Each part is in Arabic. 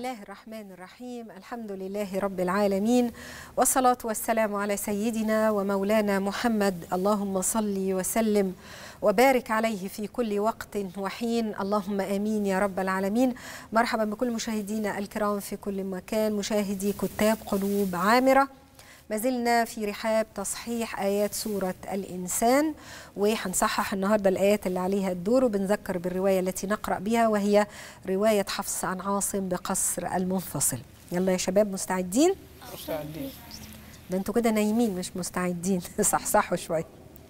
الله الرحمن الرحيم. الحمد لله رب العالمين، والصلاة والسلام على سيدنا ومولانا محمد. اللهم صل وسلم وبارك عليه في كل وقت وحين، اللهم آمين يا رب العالمين. مرحبا بكل مشاهدينا الكرام في كل مكان، مشاهدي كتاب قلوب عامرة. ما زلنا في رحاب تصحيح آيات سورة الإنسان، وهنصحح النهاردة الآيات اللي عليها الدور، وبنذكر بالرواية التي نقرأ بها، وهي رواية حفص عن عاصم بقصر المنفصل. يلا يا شباب، مستعدين؟ مستعدين. ده انتوا كده نايمين مش مستعدين. صحصحوا شوية.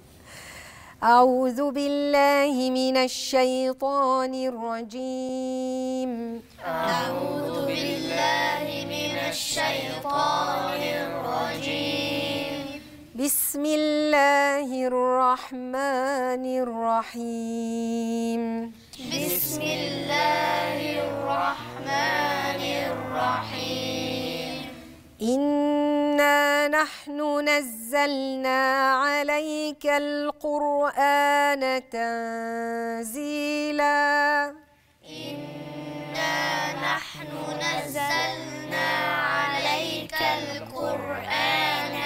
أعوذ بالله من الشيطان الرجيم. أعوذ بالله من الشيطان الرجيم. بسم الله الرحمن الرحيم. بسم الله الرحمن الرحيم. إنا نحن نزلنا عليك القرآن تنزيلا. إنا نحن نزلنا عليك القرآن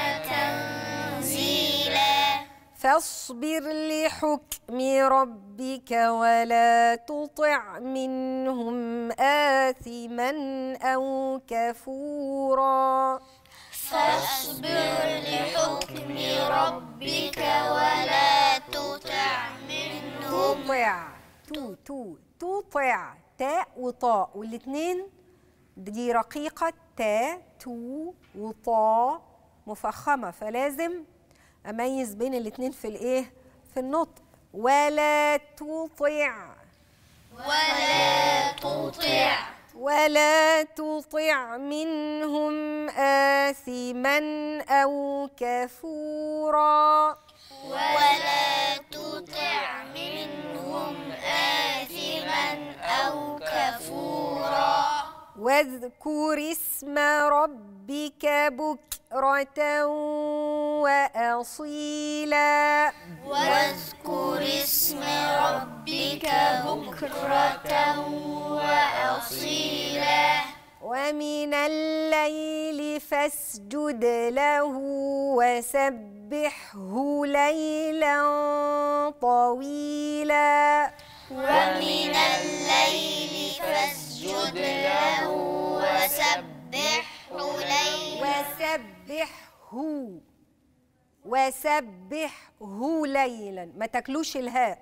تنزيلا. فاصبر لحكم ربك ولا تطع منهم آثما أو كفورا. فاصبر لحكم ربك ولا تطع منهم. تطع تاء وطاء، والاتنين دي رقيقة، تاء تو وطاء مفخمة، فلازم أميز بين الاتنين في الإيه؟ في النطق. ولا تطع ولا تطع منهم آثما أو كفورا. ولا تطع منهم آثما أو كفورا. واذكر اسم ربك بكرة وأصيلا. واذكر اسم ربك بكرة وأصيلا. ومن الليل فاسجد له وسبحه ليلا طويلا. ومن الليل فاسجد له وسبحه ليلا. وسبحه ليلا، ما تاكلوش الهاء.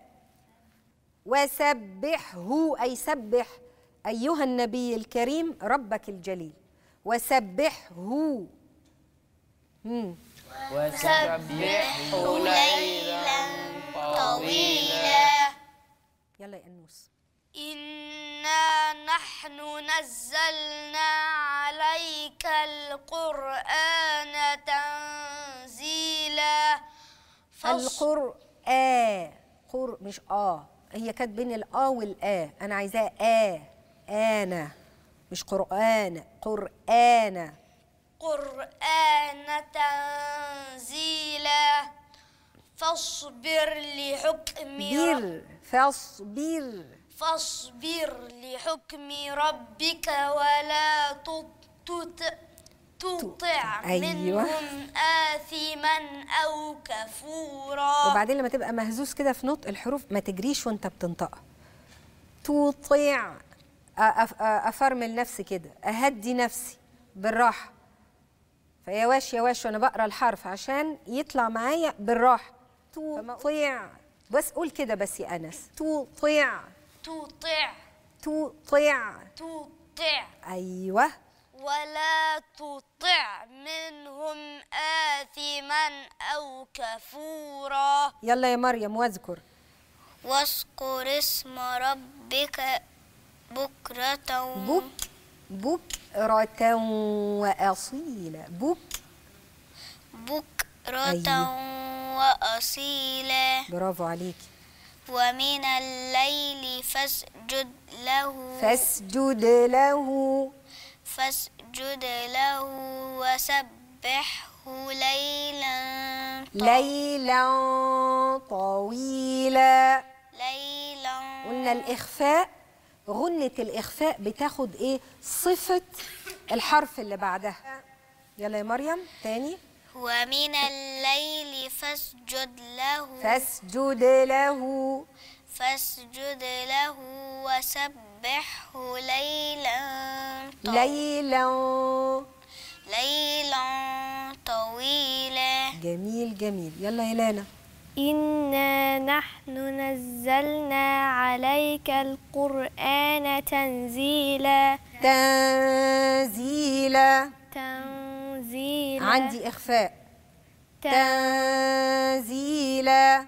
وسبحه أي سبح أيها النبي الكريم ربك الجليل. وسبحه وسبحه ليلا طويلا. يلا يا أنوس. إنا نحن نزلنا عليك القرآن تنزيلا. القرآن مش هي كانت بين الآ والآ، أنا عايزاها أنا مش قرآن. قرآن تنزيلا. فاصبر لحكم فاصبر لحكم ربك ولا تطع منهم آثما أو كفورا. وبعدين لما تبقى مهزوز كده في نطق الحروف ما تجريش وانت بتنطقها. تطيع، أفرمل نفسي كده، أهدي نفسي بالراحة، فيواش يواش وأنا بقرأ الحرف عشان يطلع معايا بالراحة. تطيع، بس قول كده بس يا أنس. تطيع أيوه. ولا تطع منهم آثما أو كفورا. يلا يا مريم. واذكر اسم ربك بكرة بكرة وأصيلا. بكرة وأصيلا. برافو عليك. ومن الليل فاسجد له وسبحه ليلا طويلا. ليلا. قلنا الإخفاء غنة الإخفاء بتاخد إيه؟ صفة الحرف اللي بعدها. يلا يا مريم تاني. ومن الليل فاسجد له فاسجد له وسبحه ليلا طويلا. جميل. يلا يا لانا. إنا نحن نزلنا عليك القرآن تنزيلا. عندي إخفاء. تنزيلا.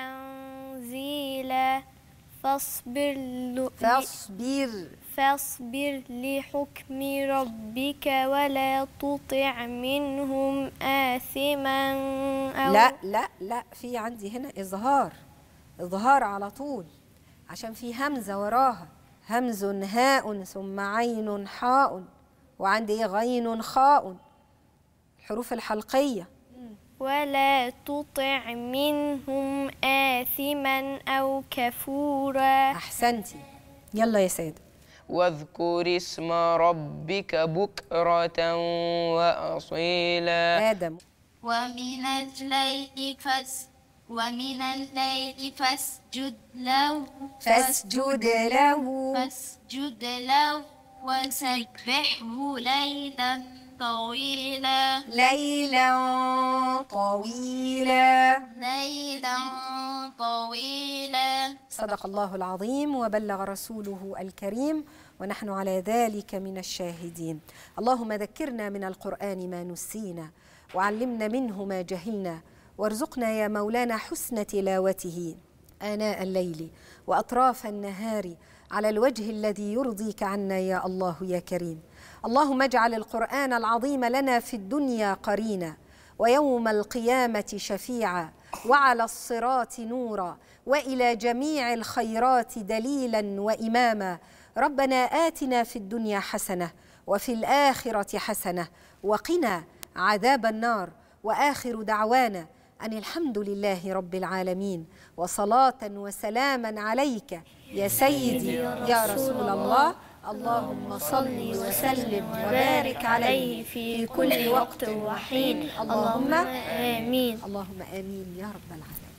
فاصبر لحكم ربك ولا تطع منهم آثما أو لا في عندي هنا إظهار على طول، عشان في همزة وراها، همز هاء ثم عين حاء، وعندي غين خاء، الحروف الحلقية. ولا تطع منهم آثما أو كفورا. أحسنتي. يلا يا سادة. واذكر اسم ربك بكرة وأصيلا. آدم. ومن الليل فاسجد له وسبحه ليلا طويلا. صدق الله العظيم وبلغ رسوله الكريم، ونحن على ذلك من الشاهدين. اللهم ذكرنا من القرآن ما نسينا، وعلمنا منه ما جهلنا، وارزقنا يا مولانا حسن تلاوته آناء الليل وأطراف النهار على الوجه الذي يرضيك عنا يا الله يا كريم. اللهم اجعل القرآن العظيم لنا في الدنيا قرينا، ويوم القيامة شفيعا، وعلى الصراط نورا، وإلى جميع الخيرات دليلا وإماما. ربنا آتنا في الدنيا حسنة وفي الآخرة حسنة وقنا عذاب النار. وآخر دعوانا أن الحمد لله رب العالمين، وصلاة وسلاما عليك يا سيدي يا رسول الله. اللهم صل وسلم وبارك عليه في كل وقت وحين. اللهم آمين. اللهم آمين يا رب العالمين.